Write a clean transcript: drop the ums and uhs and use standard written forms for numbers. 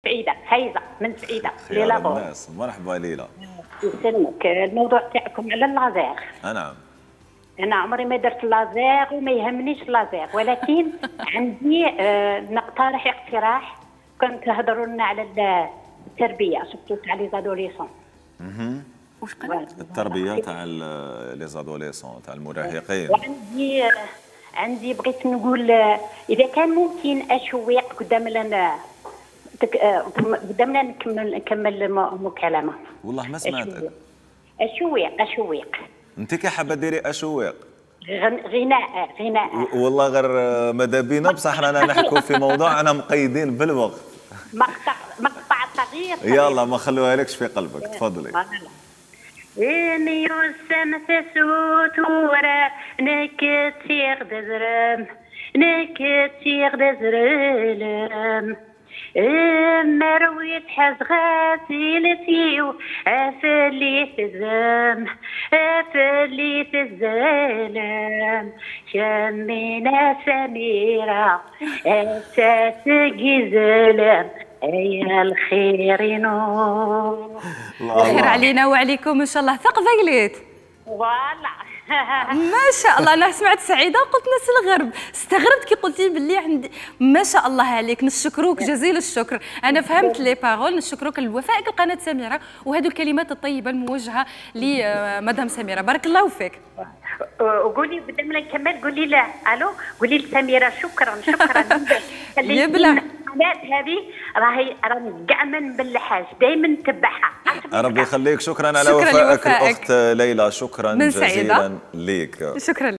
سعيده فايزه من سعيده خير ليلى بور. الناس، مرحبا ليلى. يسلمك. الموضوع تاعكم على اللازير. نعم. انا عمري ما درت لازير وما يهمنيش لازير، ولكن عندي نقترح اقتراح. كنت تهضروا لنا على التربيه سورتو تاع لي زادوليسون. واش قال؟ التربيه تاع لي زادوليسون تاع المراهقين. عندي بغيت نقول اذا كان ممكن اشويق قدامنا نكمل المكالمه. والله ما سمعتك. اشويق انت كي حابه ديري اشويق؟ غناء والله غير ماذا بينا بصح رانا نحكوا في موضوع انا مقيدين بالوقت. مقطع صغير. يلا ما خلوها لكش في قلبك، تفضلي. إني الشمس سوتورا نكتيغ دزرلم مرويت حز غاسيلتي أفليت الزلم شمينا سميرة أساسقي زلم يا الخير نور. خير علينا وعليكم ان شاء الله. ثق فيليت فوالا. ما شاء الله. انا سمعت سعيده وقلت ناس الغرب، استغربت كي قلتي باللي عندي. ما شاء الله عليك، نشكروك جزيل الشكر. انا فهمت لي بارول. نشكروك لوفائك لقناه سميره وهذو الكلمات الطيبه الموجهه لمدام سميره. بارك الله فيك. وقولي قدام لا نكمل، قولي لا الو، قولي لسميره شكرا يبلغ القناه هذه راهي كاع ما نبلحهاش، دائما نتبعها. ربي يخليك. شكرا على وفائك الاخت ليلى. شكرا جزيلا ليك. شكرا.